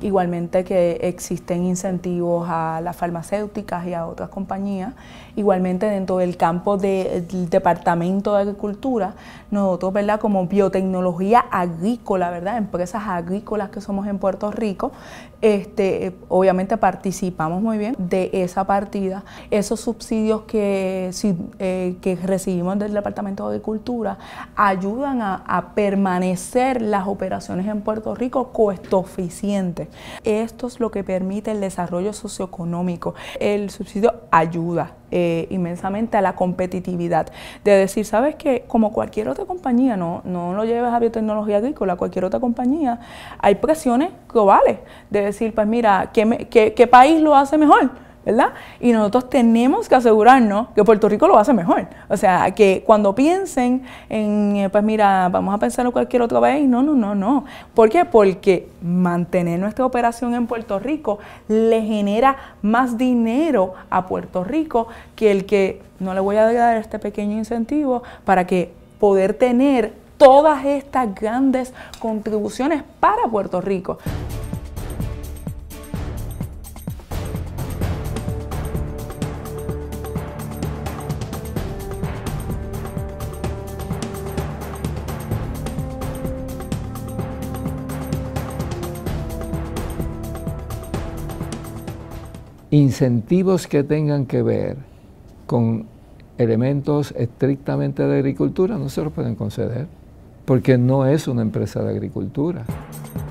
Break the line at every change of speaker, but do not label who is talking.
igualmente que existen incentivos a las farmacéuticas y a otras compañías. Igualmente dentro del campo del Departamento de Agricultura, nosotros, ¿verdad?, como biotecnología agrícola, ¿verdad?, empresas agrícolas que somos en Puerto Rico, obviamente participamos muy bien de esa partida. Esos subsidios que recibimos del Departamento de Agricultura ayudan a permanecer las operaciones en Puerto Rico costo eficientes. Esto es lo que permite el desarrollo socioeconómico. El subsidio ayuda inmensamente a la competitividad, de decir, sabes que como cualquier otra compañía, no lo lleves a biotecnología agrícola, cualquier otra compañía, hay presiones globales, de decir, pues mira, ¿qué país lo hace mejor?, ¿verdad? Y nosotros tenemos que asegurarnos que Puerto Rico lo hace mejor. O sea, que cuando piensen en, pues mira, vamos a pensar en cualquier otro país, no. ¿Por qué? Porque mantener nuestra operación en Puerto Rico le genera más dinero a Puerto Rico que el que no le voy a dar este pequeño incentivo para que poder tener todas estas grandes contribuciones para Puerto Rico.
Incentivos que tengan que ver con elementos estrictamente de agricultura no se los pueden conceder, porque no es una empresa de agricultura.